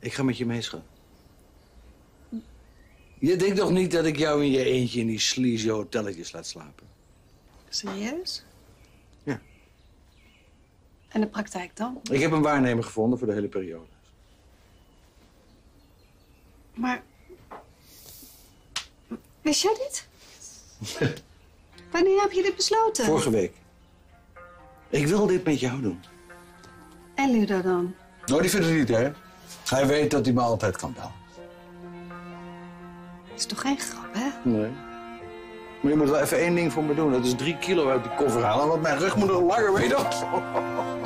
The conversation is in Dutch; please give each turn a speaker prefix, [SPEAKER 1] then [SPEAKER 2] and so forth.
[SPEAKER 1] Ik ga met je mee, schat. Je denkt toch niet dat ik jou in je eentje in die sleazy hotelletjes laat slapen?
[SPEAKER 2] Serieus?
[SPEAKER 1] Ja.
[SPEAKER 2] En de praktijk dan?
[SPEAKER 1] Ik heb een waarnemer gevonden voor de hele periode.
[SPEAKER 2] Maar... Wist jij dit? Wanneer heb je dit besloten?
[SPEAKER 1] Vorige week. Ik wil dit met jou doen.
[SPEAKER 2] En Ludo dan?
[SPEAKER 1] Nou, die vindt het niet, hè? Hij weet dat hij me altijd kan bellen.
[SPEAKER 2] Dat is toch geen grap, hè?
[SPEAKER 1] Nee. Maar je moet wel even één ding voor me doen. Dat is 3 kilo uit die koffer halen, want mijn rug moet nog langer, weet je nog?